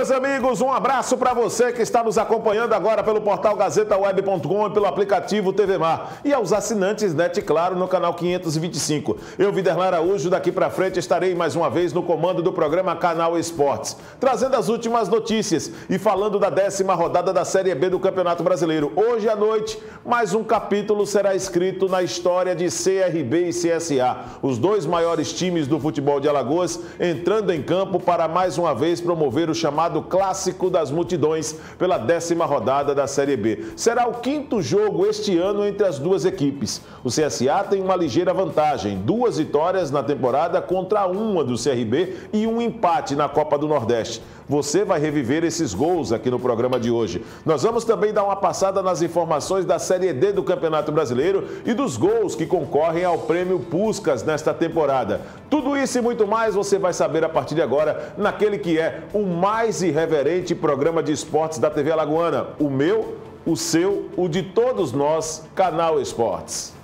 meus amigos, um abraço para você que está nos acompanhando agora pelo portal gazetaweb.com e pelo aplicativo TV Mar. E aos assinantes NET Claro no canal 525. Eu, Viderlan Araújo, daqui para frente estarei mais uma vez no comando do programa Canal Esportes, trazendo as últimas notícias e falando da 10ª rodada da Série B do Campeonato Brasileiro. Hoje à noite, mais um capítulo será escrito na história de CRB e CSA, os dois maiores times do futebol de Alagoas, entrando em campo para mais uma vez promover o chamado Clássico das Multidões pela 10ª rodada da Série B. Será o 5º jogo este ano entre as duas equipes. O CSA tem uma ligeira vantagem, 2 vitórias na temporada contra uma do CRB e um empate na Copa do Nordeste. Você vai reviver esses gols aqui no programa de hoje. Nós vamos também dar uma passada nas informações da Série D do Campeonato Brasileiro e dos gols que concorrem ao Prêmio Puskás nesta temporada. Tudo isso e muito mais você vai saber a partir de agora naquele que é o mais irreverente programa de esportes da TV Alagoana. O meu, o seu, o de todos nós, Canal Esportes.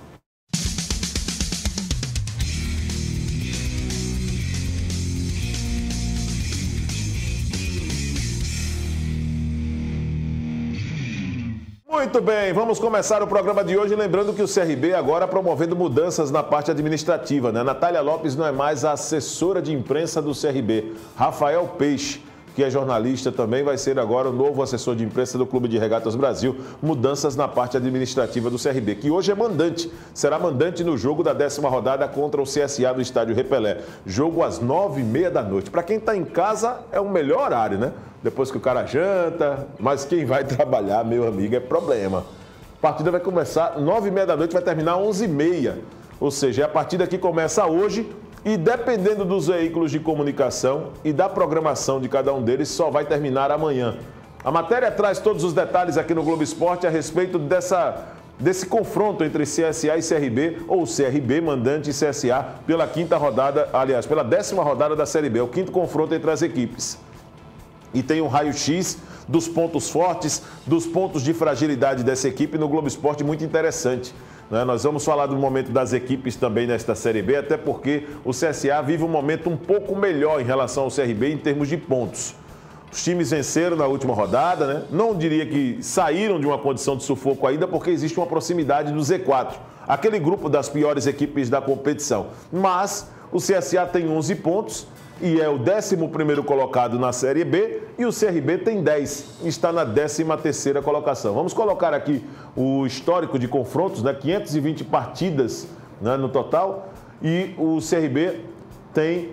Muito bem, vamos começar o programa de hoje lembrando que o CRB agora promovendo mudanças na parte administrativa, né? Natália Lopes não é mais a assessora de imprensa do CRB. Rafael Peixe, que é jornalista, também vai ser agora o novo assessor de imprensa do Clube de Regatas Brasil. Mudanças na parte administrativa do CRB, que hoje é mandante. Será mandante no jogo da 10ª rodada contra o CSA do Estádio Repelé. Jogo às 9h30 da noite. Para quem está em casa, é o melhor horário, né? Depois que o cara janta, mas quem vai trabalhar, meu amigo, é problema. A partida vai começar 9h30 da noite, vai terminar 11h30. Ou seja, é a partida que começa hoje e dependendo dos veículos de comunicação e da programação de cada um deles, só vai terminar amanhã. A matéria traz todos os detalhes aqui no Globo Esporte a respeito desse confronto entre CSA e CRB, ou CRB, mandante e CSA, pela 5ª rodada, aliás, pela 10ª rodada da Série B. É o 5º confronto entre as equipes. E tem um raio-x dos pontos fortes, dos pontos de fragilidade dessa equipe no Globo Esporte muito interessante. Nós vamos falar do momento das equipes também nesta Série B, até porque o CSA vive um momento um pouco melhor em relação ao CRB em termos de pontos. Os times venceram na última rodada, né? Não diria que saíram de uma condição de sufoco ainda, porque existe uma proximidade do Z4, aquele grupo das piores equipes da competição. Mas o CSA tem 11 pontos e é o 11º colocado na Série B e o CRB tem 10, está na 13ª colocação. Vamos colocar aqui o histórico de confrontos, né? 520 partidas, né, no total, e o CRB tem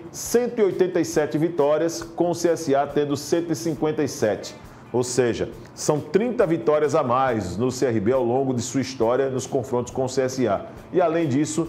187 vitórias, com o CSA tendo 157. Ou seja, são 30 vitórias a mais no CRB ao longo de sua história nos confrontos com o CSA. E além disso,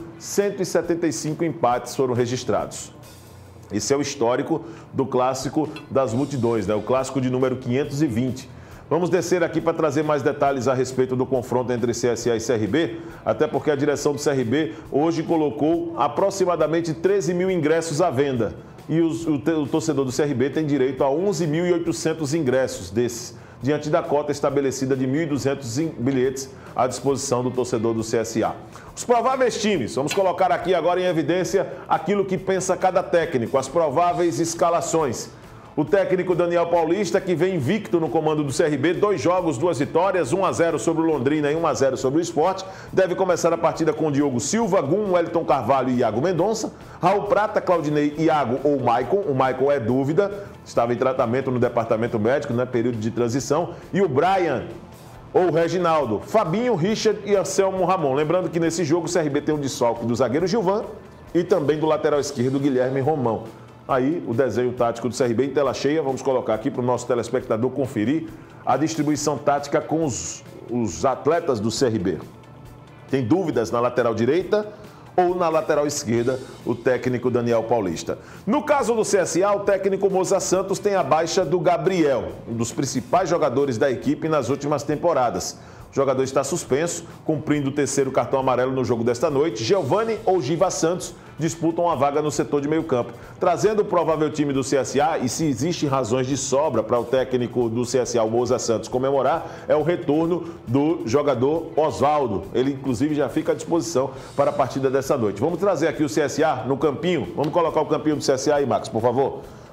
175 empates foram registrados. Esse é o histórico do Clássico das Multidões, né? O clássico de número 520. Vamos descer aqui para trazer mais detalhes a respeito do confronto entre CSA e CRB, até porque a direção do CRB hoje colocou aproximadamente 13 mil ingressos à venda. E o torcedor do CRB tem direito a 11.800 ingressos desses, diante da cota estabelecida de 1.200 bilhetes à disposição do torcedor do CSA. Os prováveis times, vamos colocar aqui agora em evidência aquilo que pensa cada técnico, as prováveis escalações. O técnico Daniel Paulista, que vem invicto no comando do CRB, 2 jogos, 2 vitórias, 1-0 sobre o Londrina e 1-0 sobre o Sport. Deve começar a partida com Diogo Silva, Gum, Wellington Carvalho e Iago Mendonça. Raul Prata, Claudinei, Iago ou Maicon. O Maicon é dúvida, estava em tratamento no departamento médico, né, período de transição. E o Brian ou Reginaldo, Fabinho, Richard e Anselmo Ramon. Lembrando que nesse jogo o CRB tem um desfalque do zagueiro Gilvan e também do lateral esquerdo Guilherme Romão. Aí o desenho tático do CRB em tela cheia, vamos colocar aqui para o nosso telespectador conferir a distribuição tática com os atletas do CRB. Tem dúvidas na lateral direita ou na lateral esquerda, o técnico Daniel Paulista. No caso do CSA, o técnico Moza Santos tem a baixa do Gabriel, um dos principais jogadores da equipe nas últimas temporadas. O jogador está suspenso, cumprindo o 3º cartão amarelo no jogo desta noite. Giovani ou Giva Santos disputam a vaga no setor de meio campo. Trazendo o provável time do CSA, e se existem razões de sobra para o técnico do CSA, o Moza Santos, comemorar, é o retorno do jogador Oswaldo. Ele, inclusive, já fica à disposição para a partida dessa noite. Vamos trazer aqui o CSA no campinho. Vamos colocar o campinho do CSA aí, Max, por favor.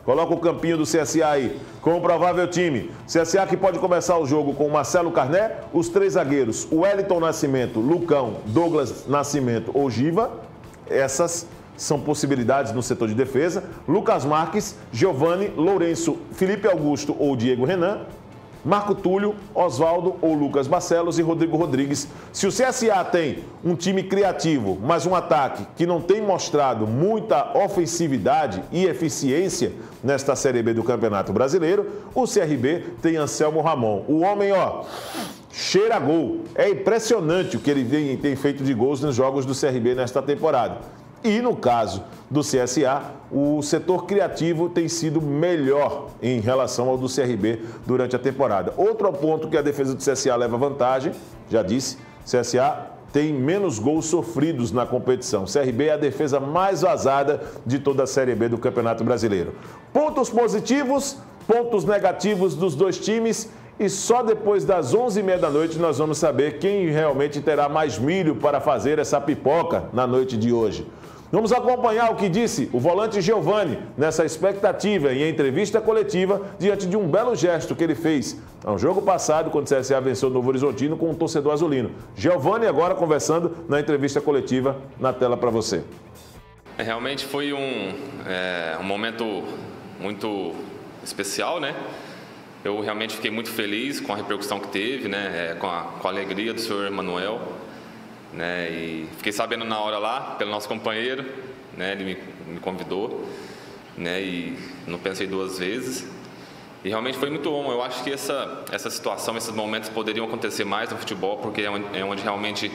Coloca o campinho do CSA aí, com o provável time. CSA que pode começar o jogo com Marcelo Carné, os 3 zagueiros, Wellington Nascimento, Lucão, Douglas Nascimento ou Giva. Essas são possibilidades no setor de defesa. Lucas Marques, Giovani, Lourenço, Felipe Augusto ou Diego Renan. Marco Túlio, Oswaldo ou Lucas Barcelos e Rodrigo Rodrigues. Se o CSA tem um time criativo, mas um ataque que não tem mostrado muita ofensividade e eficiência nesta Série B do Campeonato Brasileiro, o CRB tem Anselmo Ramon. O homem, cheira gol. É impressionante o que ele tem feito de gols nos jogos do CRB nesta temporada. E no caso do CSA, o setor criativo tem sido melhor em relação ao do CRB durante a temporada. Outro ponto que a defesa do CSA leva vantagem, já disse, CSA tem menos gols sofridos na competição. CRB é a defesa mais vazada de toda a Série B do Campeonato Brasileiro. Pontos positivos, pontos negativos dos dois times. E só depois das 11h30 da noite nós vamos saber quem realmente terá mais milho para fazer essa pipoca na noite de hoje. Vamos acompanhar o que disse o volante Giovani nessa expectativa em entrevista coletiva diante de um belo gesto que ele fez no jogo passado, quando o CSA venceu o Novo Horizontino com o torcedor azulino. Giovani agora conversando na entrevista coletiva, na tela para você. Realmente foi um momento muito especial, né? Eu realmente fiquei muito feliz com a repercussão que teve, né? Com a alegria do senhor Manuel. Né, e fiquei sabendo na hora lá, pelo nosso companheiro, né, ele me convidou, né, e não pensei 2 vezes. E realmente foi muito bom. Eu acho que essa situação, esses momentos poderiam acontecer mais no futebol, porque é onde realmente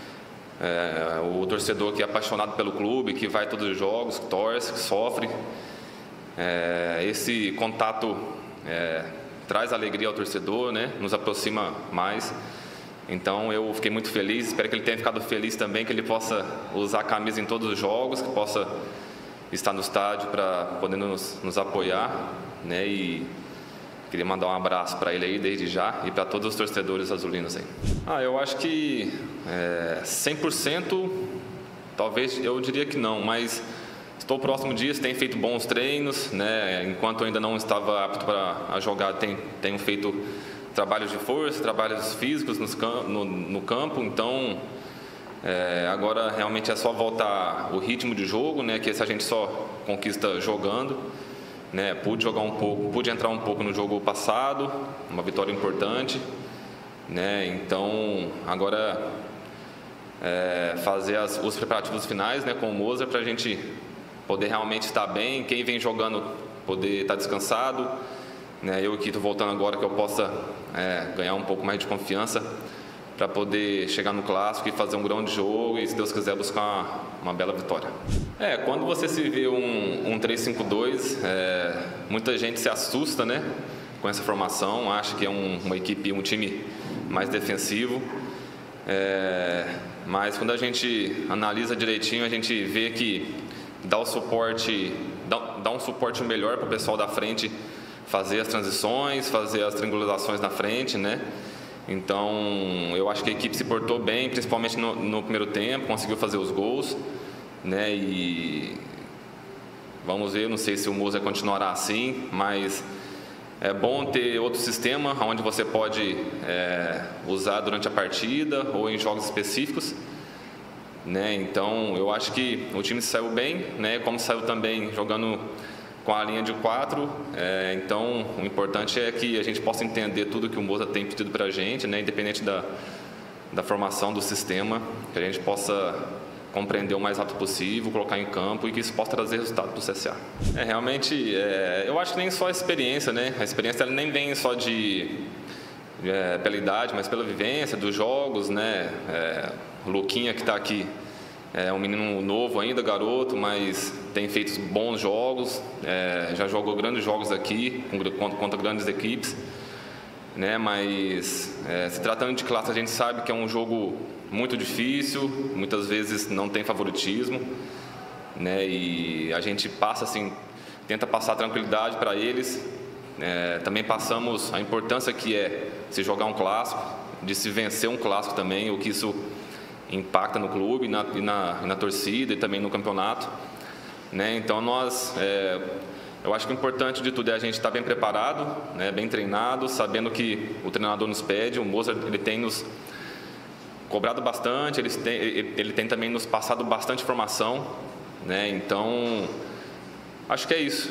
o torcedor que é apaixonado pelo clube, que vai a todos os jogos, que torce, que sofre, esse contato traz alegria ao torcedor, né, nos aproxima mais. Então eu fiquei muito feliz, espero que ele tenha ficado feliz também, que ele possa usar a camisa em todos os jogos, que possa estar no estádio para poder nos apoiar, né? E queria mandar um abraço para ele aí desde já e para todos os torcedores azulinos aí. Eu acho que 100%, talvez eu diria que não, mas estou próximo disso, tenho feito bons treinos, né? Enquanto eu ainda não estava apto para jogar, tenho feito trabalhos de força, trabalhos físicos no campo, então agora realmente é só voltar o ritmo de jogo, né, que esse a gente só conquista jogando, né, pude entrar um pouco no jogo passado, uma vitória importante, né, então agora fazer os preparativos finais, né, com o Moser para a gente poder realmente estar bem, quem vem jogando poder estar descansado, né, eu que estou voltando agora que eu possa ganhar um pouco mais de confiança para poder chegar no clássico e fazer um grande jogo e, se Deus quiser, buscar uma bela vitória. Quando você se vê um 3-5-2, muita gente se assusta, né, com essa formação, acha que é uma equipe, um time mais defensivo, mas quando a gente analisa direitinho, a gente vê que dá um suporte melhor para o pessoal da frente fazer as transições, fazer as triangulações na frente, né? Então, eu acho que a equipe se portou bem, principalmente no primeiro tempo, conseguiu fazer os gols, né? E vamos ver, não sei se o Moser continuará assim, mas é bom ter outro sistema onde você pode usar durante a partida ou em jogos específicos, né? Então, eu acho que o time saiu bem, né? Como saiu também jogando com a linha de 4, então o importante é que a gente possa entender tudo que o Moser tem pedido para a gente, né, independente da formação do sistema, que a gente possa compreender o mais rápido possível, colocar em campo e que isso possa trazer resultado para o CSA. Realmente, eu acho que nem só a experiência, né, a experiência ela nem vem só pela idade, mas pela vivência dos jogos, né, o Luquinha que está aqui, é um menino novo ainda, garoto, mas tem feito bons jogos, já jogou grandes jogos aqui, contra grandes equipes, né? Mas se tratando de classe, a gente sabe que é um jogo muito difícil, muitas vezes não tem favoritismo, né? E a gente tenta passar tranquilidade para eles, também passamos a importância que é se jogar um clássico, de se vencer um clássico também, o que isso impacta no clube, na torcida e também no campeonato, né? Então nós Eu acho que o importante de tudo é a gente estar bem preparado, né, bem treinado, sabendo que o treinador nos pede. O Mozart, ele tem nos cobrado bastante, ele tem também nos passado bastante informação, né? Então, acho que é isso.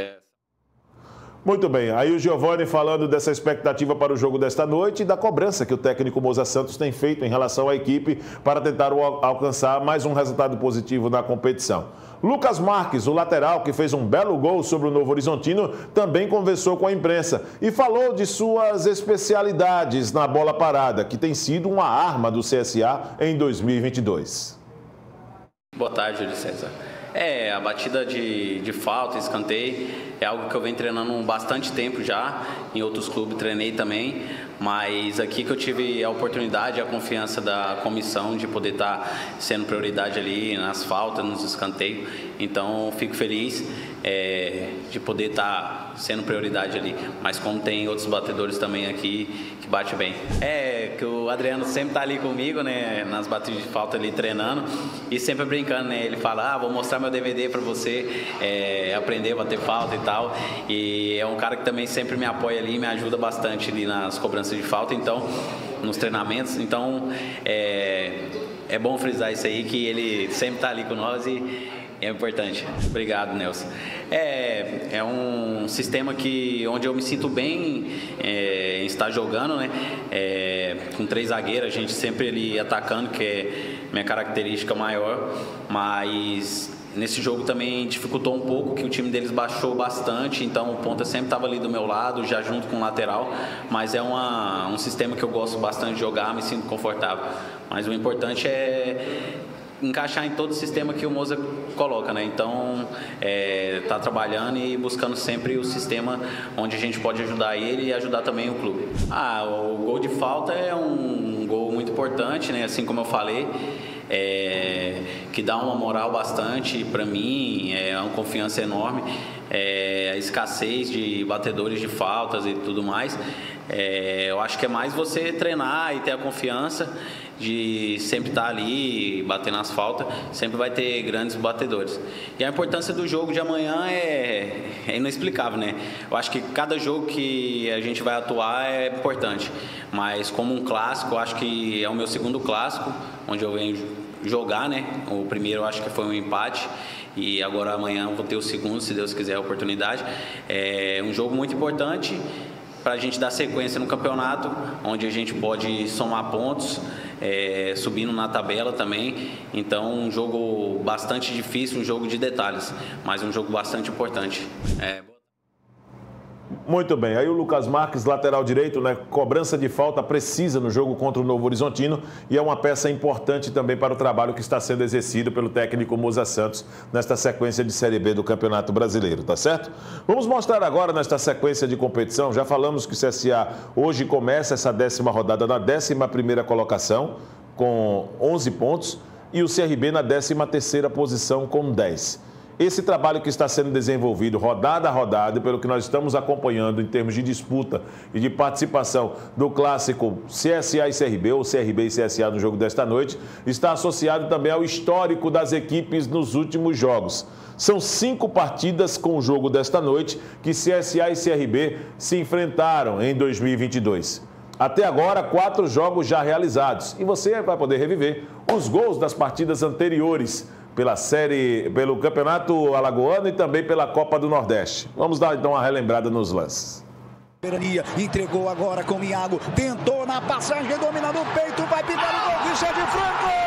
Muito bem, aí o Giovani falando dessa expectativa para o jogo desta noite e da cobrança que o técnico Mozart Santos tem feito em relação à equipe para tentar alcançar mais um resultado positivo na competição. Lucas Marques, o lateral que fez um belo gol sobre o Novo Horizontino, também conversou com a imprensa e falou de suas especialidades na bola parada, que tem sido uma arma do CSA em 2022. Boa tarde, Júlio César. A batida de falta, escanteio, é algo que eu venho treinando bastante tempo já. Em outros clubes treinei também, mas aqui que eu tive a oportunidade e a confiança da comissão de poder estar sendo prioridade ali nas faltas, nos escanteios. Então, fico feliz de poder estar sendo prioridade ali. Mas como tem outros batedores também aqui que bate bem. Que o Adriano sempre está ali comigo, né, nas batidas de falta ali treinando e sempre brincando, né? Ele fala, vou mostrar meu DVD para você aprender a bater falta e tal. E é um cara que também sempre me apoia ali, me ajuda bastante ali nas cobranças de falta, então, nos treinamentos. Então, é bom frisar isso aí, que ele sempre está ali com nós e é importante. Obrigado, Nelson. É um sistema onde eu me sinto bem em estar jogando, né? Com 3 zagueiros, a gente sempre ali atacando, que é minha característica maior, mas nesse jogo também dificultou um pouco, que o time deles baixou bastante, então o ponta sempre estava ali do meu lado, já junto com o lateral, mas é um sistema que eu gosto bastante de jogar, me sinto confortável. Mas o importante é encaixar em todo o sistema que o Mozart coloca, né? Então, tá trabalhando e buscando sempre o sistema onde a gente pode ajudar ele e ajudar também o clube. O gol de falta é um gol muito importante, né? Assim como eu falei, que dá uma moral bastante para mim, é uma confiança enorme, a escassez de batedores de faltas e tudo mais. Eu acho que é mais você treinar e ter a confiança de sempre estar ali, bater nas faltas, sempre vai ter grandes batedores. E a importância do jogo de amanhã é inexplicável, né? Eu acho que cada jogo que a gente vai atuar é importante, mas como um clássico, eu acho que é o meu segundo clássico, onde eu venho jogar, né? O primeiro eu acho que foi um empate, e agora amanhã eu vou ter o segundo, se Deus quiser, a oportunidade. É um jogo muito importante para a gente dar sequência no campeonato, onde a gente pode somar pontos, subindo na tabela também. Então, um jogo bastante difícil, um jogo de detalhes, mas um jogo bastante importante. Muito bem, aí o Lucas Marques, lateral direito, né? Cobrança de falta precisa no jogo contra o Novo Horizontino e é uma peça importante também para o trabalho que está sendo exercido pelo técnico Mozart Santos nesta sequência de Série B do Campeonato Brasileiro, tá certo? Vamos mostrar agora nesta sequência de competição, já falamos que o CSA hoje começa essa 10ª rodada na 11ª colocação com 11 pontos e o CRB na 13ª posição com 10. Esse trabalho que está sendo desenvolvido rodada a rodada, pelo que nós estamos acompanhando em termos de disputa e de participação do clássico CSA e CRB, ou CRB e CSA no jogo desta noite, está associado também ao histórico das equipes nos últimos jogos. São 5 partidas com o jogo desta noite que CSA e CRB se enfrentaram em 2022. Até agora, 4 jogos já realizados e você vai poder reviver os gols das partidas anteriores pelo Campeonato Alagoano e também pela Copa do Nordeste. Vamos dar então uma relembrada nos lances. Entregou agora com o Iago, tentou na passagem, domina no peito, vai pintar o gol, Richard Franco!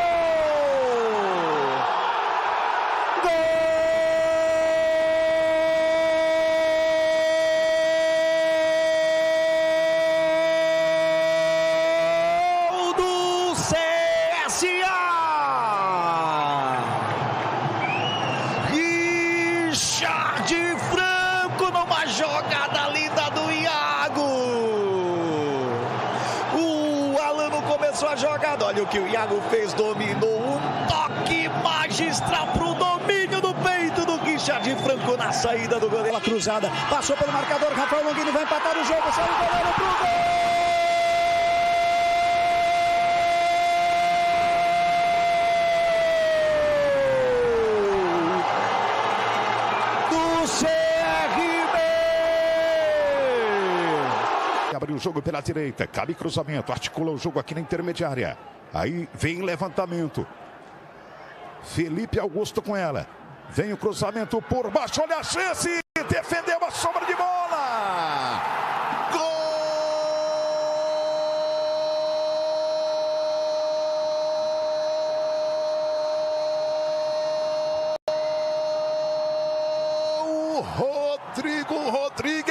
A jogada, olha o que o Iago fez, dominou, um toque magistral pro domínio do peito do Richard Franco na saída do goleiro. Cruzada, passou pelo marcador, Rafael Longini vai empatar o jogo, saiu o goleiro pro gol! Do CRB! abrir o jogo pela direita. Cabe cruzamento, articula o jogo aqui na intermediária. Aí vem levantamento. Felipe Augusto com ela. Vem o cruzamento por baixo, olha a chance. Defendeu a sombra de bola. Gol! Rodrigo Rodrigues.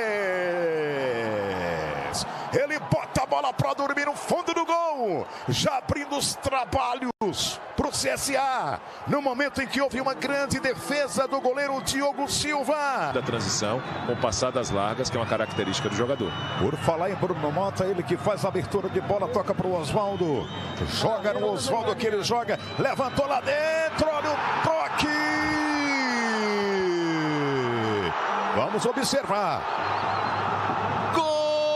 Ele bota a bola para dormir no fundo do gol. Já abrindo os trabalhos para o CSA. No momento em que houve uma grande defesa do goleiro Diogo Silva. Da transição com passadas largas, que é uma característica do jogador. Por falar em Bruno Mota, ele que faz a abertura de bola, toca para o Oswaldo. Joga no Oswaldo que ele joga. Levantou lá dentro, olha o toque. Vamos observar. Gol!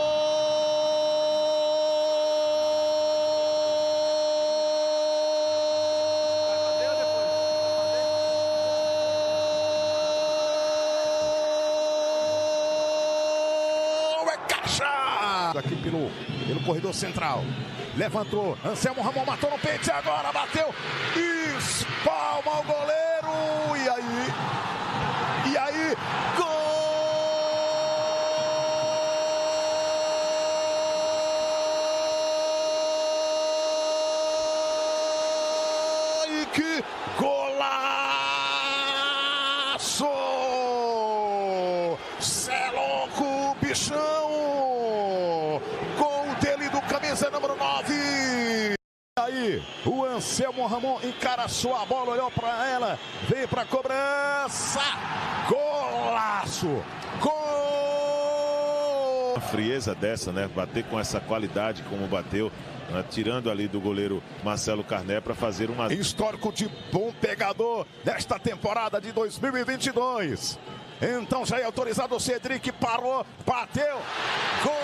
É caixa! Aqui pelo corredor central. Levantou. Anselmo Ramon matou no peito. Agora bateu. Espalma o goleiro. E aí? Gol! Que golaço! Cê é louco, bichão! Gol dele do camisa número 9. Aí, o Anselmo Ramon encara a sua bola, olhou para ela, veio para cobrança. Golaço! Gol! Uma frieza dessa, né? Bater com essa qualidade como bateu. Tirando ali do goleiro Marcelo Carné para fazer uma... Histórico de bom pegador nesta temporada de 2022. Então já é autorizado o Cedric, parou, bateu, gol!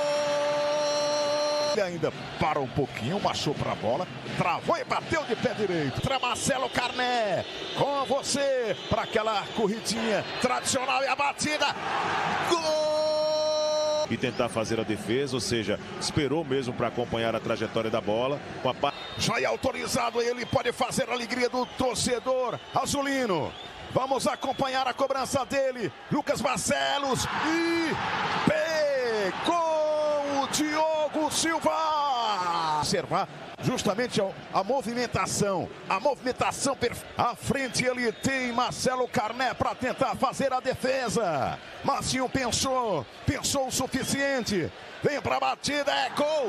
Ele ainda parou um pouquinho, marchou para a bola, travou e bateu de pé direito. Para Marcelo Carné, com você, para aquela corridinha tradicional e a batida, gol! E tentar fazer a defesa, ou seja, esperou mesmo para acompanhar a trajetória da bola. Já é autorizado, ele pode fazer a alegria do torcedor azulino. Vamos acompanhar a cobrança dele, Lucas Barcelos, e pegou o Diogo Silva. Observar justamente a movimentação à frente ele tem Marcelo Carné para tentar fazer a defesa. Marcinho pensou o suficiente, vem para a batida, é gol!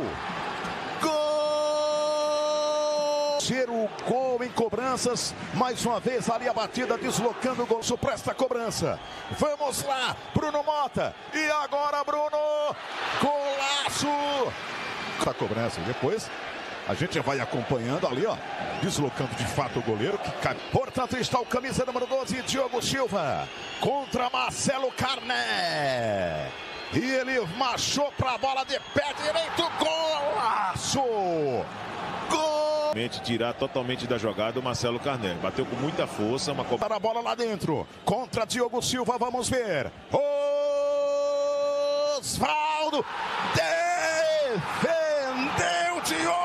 Ser o gol em cobranças, mais uma vez ali a batida deslocando o gol para esta cobrança. Vamos lá, Bruno Mota, e agora Bruno, golaço! A cobrança, depois a gente vai acompanhando ali, ó, deslocando de fato o goleiro que cai. Portanto, está o camisa número 12, Diogo Silva, contra Marcelo Carné. E ele marchou para a bola de pé direito, golaço! Gol! Tirar totalmente da jogada o Marcelo Carné. Bateu com muita força, uma a bola lá dentro, contra Diogo Silva, vamos ver. Oswaldo defendeu Diogo!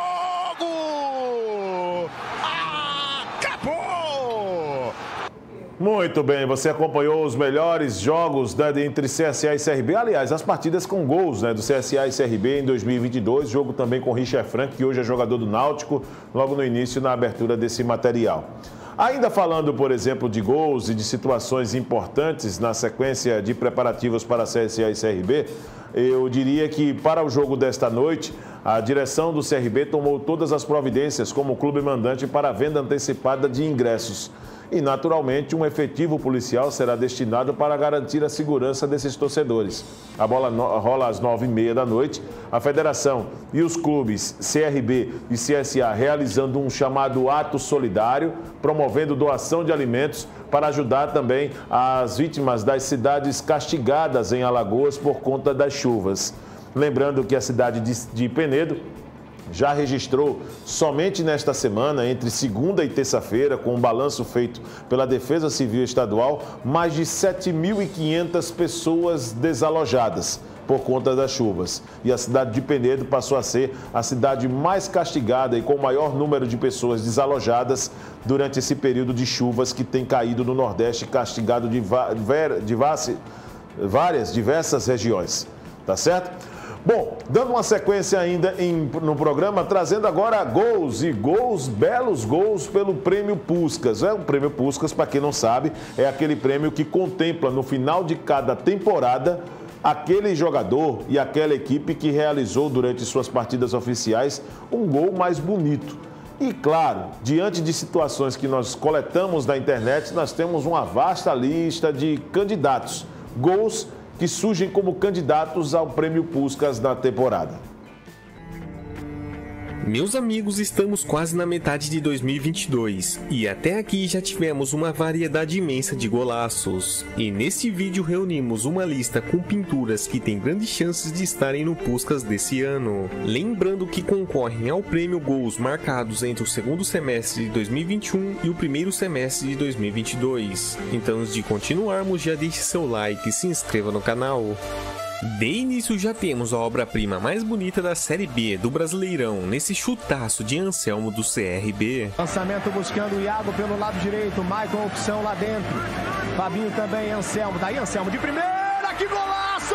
Acabou! Muito bem, você acompanhou os melhores jogos, né, entre CSA e CRB. Aliás, as partidas com gols, né, do CSA e CRB em 2022. Jogo também com Richard Frank, que hoje é jogador do Náutico, logo no início, na abertura desse material. Ainda falando, por exemplo, de gols e de situações importantes na sequência de preparativos para CSA e CRB, eu diria que para o jogo desta noite, a direção do CRB tomou todas as providências como clube mandante para a venda antecipada de ingressos. E, naturalmente, um efetivo policial será destinado para garantir a segurança desses torcedores. A bola rola às 9h30 da noite. A federação e os clubes CRB e CSA realizando um chamado ato solidário, promovendo doação de alimentos para ajudar também as vítimas das cidades castigadas em Alagoas por conta das chuvas. Lembrando que a cidade de Penedo já registrou somente nesta semana, entre segunda e terça-feira, com um balanço feito pela Defesa Civil Estadual, mais de 7.500 pessoas desalojadas por conta das chuvas. E a cidade de Penedo passou a ser a cidade mais castigada e com o maior número de pessoas desalojadas durante esse período de chuvas que tem caído no Nordeste, castigado de diversas regiões. Tá certo? Bom, dando uma sequência ainda no programa, trazendo agora gols, belos gols pelo Prêmio Puskás. O Prêmio Puskás, para quem não sabe, é aquele prêmio que contempla no final de cada temporada aquele jogador e aquela equipe que realizou durante suas partidas oficiais um gol mais bonito. E claro, diante de situações que nós coletamos na internet, nós temos uma vasta lista de candidatos, gols que surgem como candidatos ao Prêmio Puskás na temporada. Meus amigos, estamos quase na metade de 2022 e até aqui já tivemos uma variedade imensa de golaços. E neste vídeo reunimos uma lista com pinturas que têm grandes chances de estarem no Puskás desse ano. Lembrando que concorrem ao prêmio gols marcados entre o segundo semestre de 2021 e o primeiro semestre de 2022. Então, antes de continuarmos, já deixe seu like e se inscreva no canal. De início já temos a obra-prima mais bonita da Série B do Brasileirão, nesse chutaço de Anselmo do CRB. Lançamento buscando o Iago pelo lado direito, Maicon opção lá dentro. Fabinho também, Anselmo, daí Anselmo de primeira, que golaço!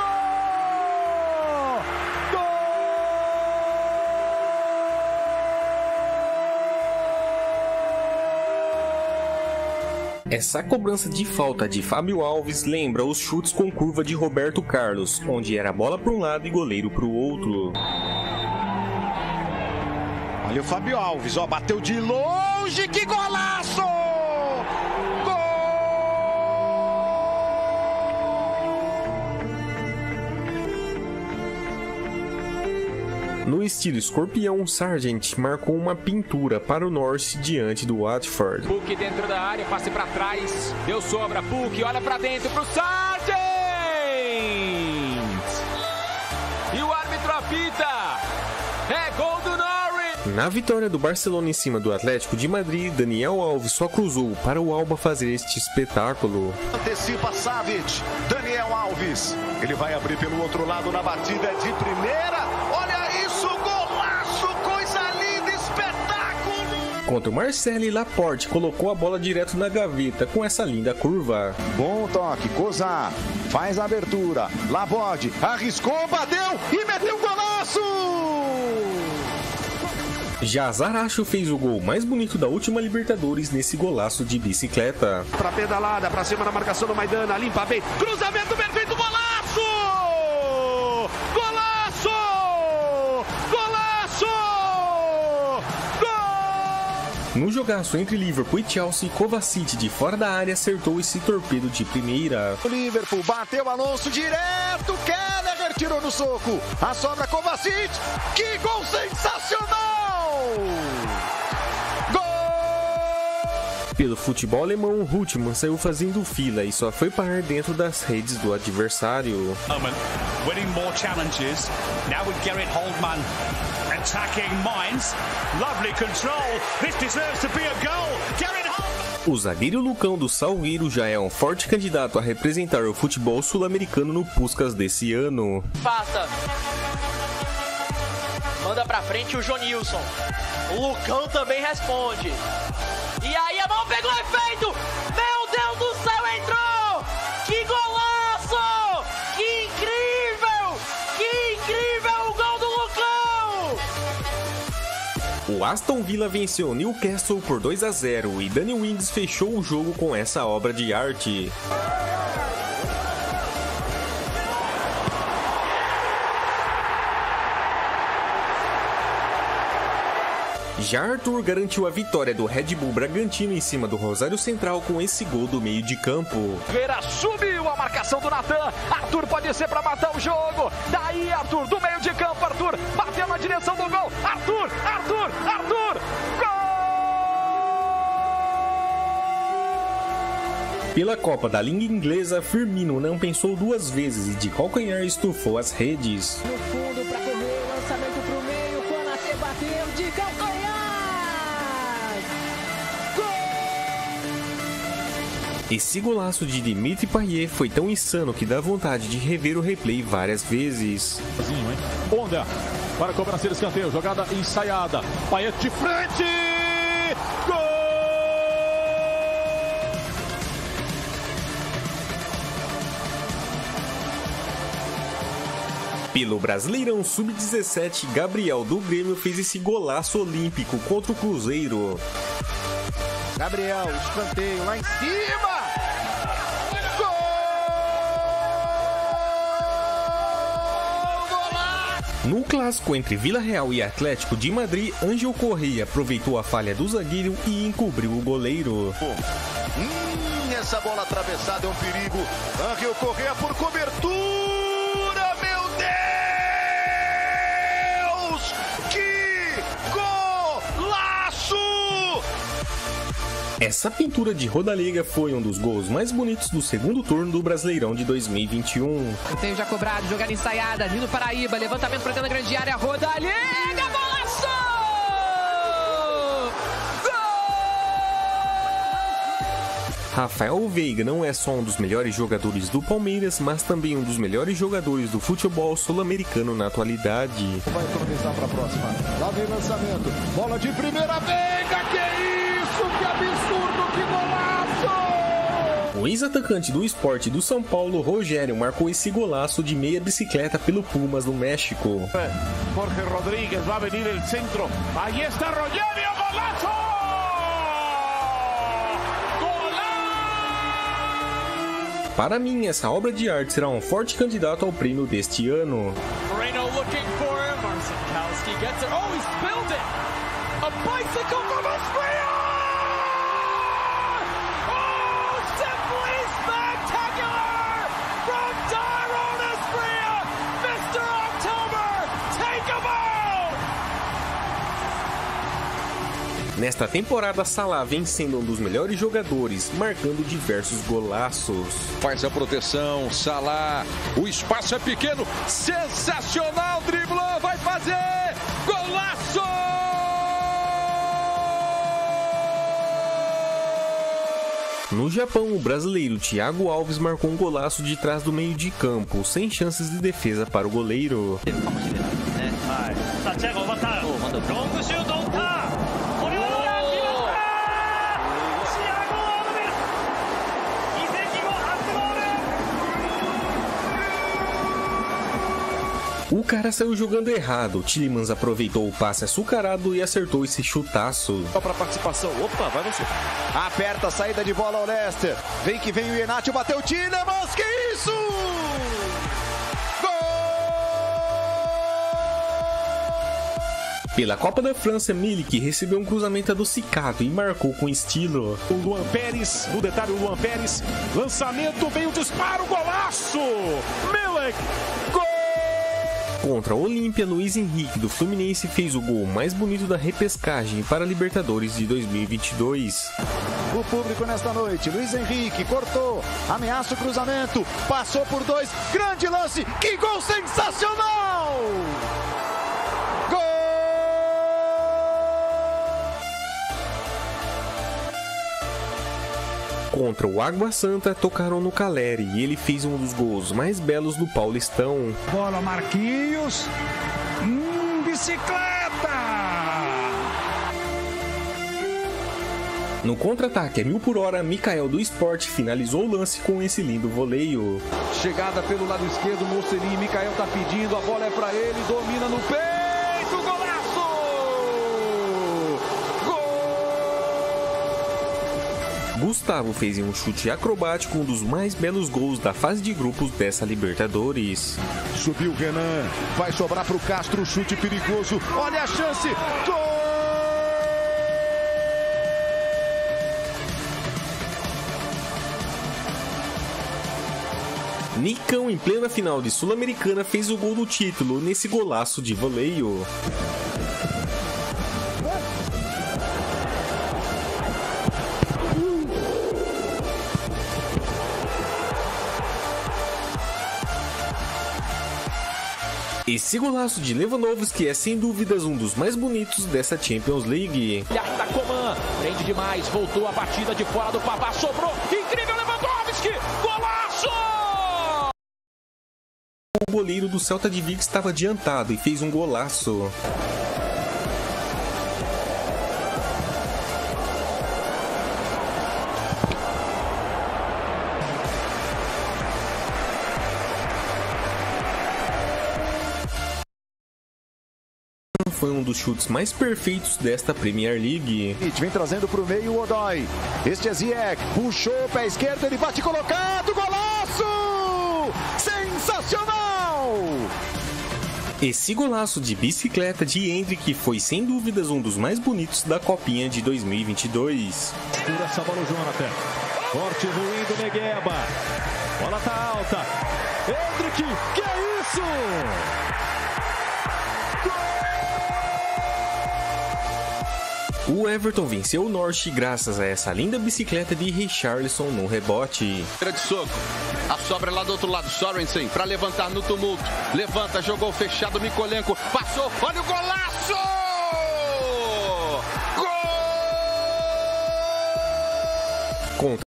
Essa cobrança de falta de Fábio Alves lembra os chutes com curva de Roberto Carlos, onde era bola para um lado e goleiro para o outro. Olha o Fábio Alves, ó, bateu de longe, que golaço! No estilo escorpião, Sargent marcou uma pintura para o North diante do Watford. Puck dentro da área, passe para trás, deu sobra, Puck, olha para dentro pro Sargent! E o árbitro apita! É gol do Norwich! Na vitória do Barcelona em cima do Atlético de Madrid, Daniel Alves só cruzou para o Alba fazer este espetáculo. Antecipa Savic, Daniel Alves. Ele vai abrir pelo outro lado na batida de primeira. Olha isso, golaço, coisa linda, espetáculo! Contra o Marcelo, Laporte colocou a bola direto na gaveta com essa linda curva. Bom toque, Kozar, faz a abertura, Laborde, arriscou, bateu e meteu o golaço! Já Zaracho fez o gol mais bonito da última Libertadores nesse golaço de bicicleta. Pra pedalada, pra cima da marcação do Maidana, limpa bem, cruzamento perfeito, golaço! Golaço! Golaço! Gol! No jogaço entre Liverpool e Chelsea, Kovacic de fora da área acertou esse torpedo de primeira. O Liverpool bateu Alonso direto, Kelleher tirou no soco, a sobra Kovacic, que gol sensacional! Gol! Pelo futebol alemão, Hultmann saiu fazendo fila e só foi parar dentro das redes do adversário. Winning more challenges. Now with Gerrit Holdman attacking Mainz. Lovely control. This deserves to be a goal. Gerrit Holdman. O zagueiro Lucão do Salgueiro já é um forte candidato a representar o futebol sul-americano no Puskás desse ano. Passa. Manda pra frente o Jonilson. O Lucão também responde. E aí a mão pegou efeito. Meu Deus do céu, entrou! Que golaço! Que incrível! Que incrível o gol do Lucão! O Aston Villa venceu o Newcastle por 2-0 e Danny Wings fechou o jogo com essa obra de arte. Já Arthur garantiu a vitória do Red Bull Bragantino em cima do Rosário Central com esse gol do meio de campo. Vera subiu a marcação do Natan. Arthur pode ser para matar o jogo. Daí Arthur, do meio de campo, Arthur bateu na direção do gol. Arthur! Gol! Pela Copa da Liga Inglesa, Firmino não pensou duas vezes e de calcanhar estufou as redes. No fundo para correr, lançamento pro meio, Konaté bateu. Esse golaço de Dimitri Payet foi tão insano que dá vontade de rever o replay várias vezes. Onda para cobrança de escanteio, jogada ensaiada. Payet de frente! Gol! Pelo Brasileirão Sub-17, Gabriel do Grêmio fez esse golaço olímpico contra o Cruzeiro. Gabriel, escanteio lá em cima! Gol! Golaço! No clássico entre Vila Real e Atlético de Madrid, Ángel Correia aproveitou a falha do zagueiro e encobriu o goleiro. Essa bola atravessada é um perigo. Ángel Correia por cobertura! Meu Deus! Que golaço! Essa pintura de Rodallega foi um dos gols mais bonitos do segundo turno do Brasileirão de 2021. Tem já cobrado, jogada ensaiada, Nino Paraíba, levantamento para dentro da grande área, Rodallega, golaço! Rafael Veiga não é só um dos melhores jogadores do Palmeiras, mas também um dos melhores jogadores do futebol sul-americano na atualidade. Vai improvisar para a próxima. Lá vem lançamento. Bola de primeira, Veiga, que isso? Que absurdo, que golaço! O ex-atacante do Sport do São Paulo, Rogério, marcou esse golaço de meia bicicleta pelo Pumas no México. Jorge Rodríguez vai venir el centro. Aí está Rogério, golaço! Para mim, essa obra de arte será um forte candidato ao prêmio deste ano. Moreno looking for him, Marcinkowski gets it, oh, he spilled it! A bicycle from Asprilla! Oh, simply spectacular! From Tyrone Asprilla, Mr. October, take a bow! Nesta temporada, Salah vem sendo um dos melhores jogadores, marcando diversos golaços. Faz a proteção, Salah, o espaço é pequeno, sensacional, driblou, vai fazer, golaço! No Japão, o brasileiro Thiago Alves marcou um golaço de trás do meio de campo, sem chances de defesa para o goleiro. O cara saiu jogando errado, Tielemans aproveitou o passe açucarado e acertou esse chutaço. Só para participação, opa, vai você. Aperta a saída de bola ao Leicester. Vem que vem o Iheanacho, bateu o Tielemans, que isso! Gol! Pela Copa da França, Milik recebeu um cruzamento adocicado e marcou com estilo. O Luan Pérez, no detalhe o Luan Pérez, lançamento, veio o disparo, golaço! Milik, gol! Contra o Olímpia, Luiz Henrique do Fluminense fez o gol mais bonito da repescagem para a Libertadores de 2022. O público nesta noite, Luiz Henrique cortou, ameaça o cruzamento, passou por dois, grande lance, que gol sensacional! Gol! Contra o Água Santa, tocaram no Caleri e ele fez um dos gols mais belos do Paulistão. Bola Marquinhos, bicicleta! No contra-ataque a 1000 por hora, Mikael do Sport finalizou o lance com esse lindo voleio. Chegada pelo lado esquerdo, Mocelin, Mikael tá pedindo, a bola é pra ele, domina no peito, golaço! Gustavo fez em um chute acrobático um dos mais belos gols da fase de grupos dessa Libertadores. Subiu Renan, vai sobrar pro Castro, chute perigoso, olha a chance, gol! Nicão, em plena final de Sul-Americana, fez o gol do título nesse golaço de voleio. Esse golaço de Lewandowski é sem dúvidas um dos mais bonitos dessa Champions League. Da Coman, prende demais, voltou a batida de fora do Pavard, sobrou, incrível Lewandowski! o goleiro do Celta de Vigo estava adiantado e fez um golaço. Foi um dos chutes mais perfeitos desta Premier League. Vem trazendo para o meio o Odoi. Este é Ziyech. Puxou o pé esquerdo, ele bate colocado. Golaço! Sensacional! Esse golaço de bicicleta de Endrick foi sem dúvidas um dos mais bonitos da Copinha de 2022. Segura essa bola o Jonathan. Forte ruim do Negueba. Bola tá alta. Endrick, que é isso? O Everton venceu o Norwich graças a essa linda bicicleta de Richarlison no rebote. De soco. A sobra lá do outro lado. Sorensen para levantar no tumulto. Levanta, jogou fechado. Mikolenko passou. Olha o golaço! Gol!